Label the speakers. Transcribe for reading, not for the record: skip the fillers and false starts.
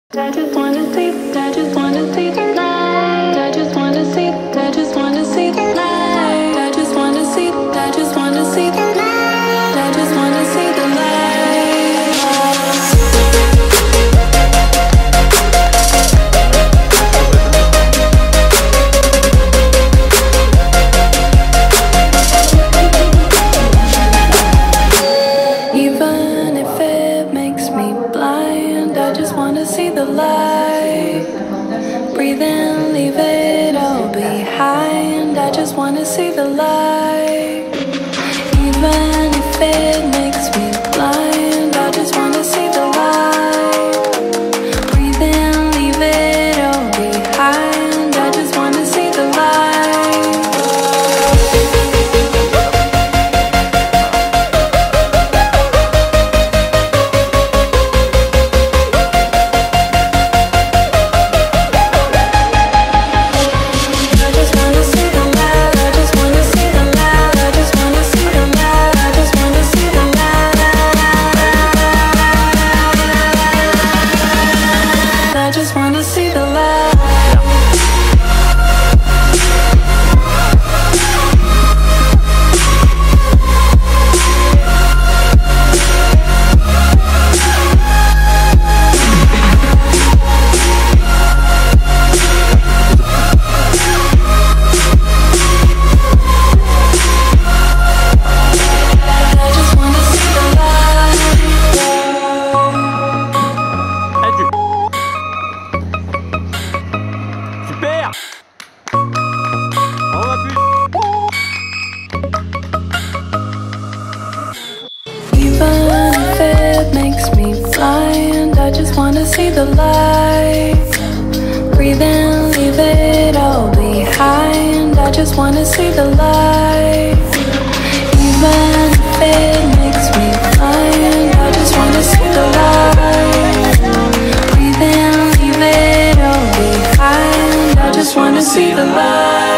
Speaker 1: I just wanna see, I just wanna see the light. I just wanna see, I just wanna see the light. I just wanna see, I just wanna see the light. I just wanna see the light. Even if it makes me blind, I just wanna see the light. Breathe in, leave it all behind. I just wanna see the light. Even if it makes me blind, I just wanna see the light. Breathe in, leave it all behind. I just wanna see the light. I just wanna see the light.
Speaker 2: Super! On va plus!
Speaker 1: Even if it makes me blind, I just wanna see the light. Breathe in, leave it all behind. I just wanna see the light. Even if it makes me blind, I just wanna see the light. Breathe in, leave it all behind. I just wanna see the light.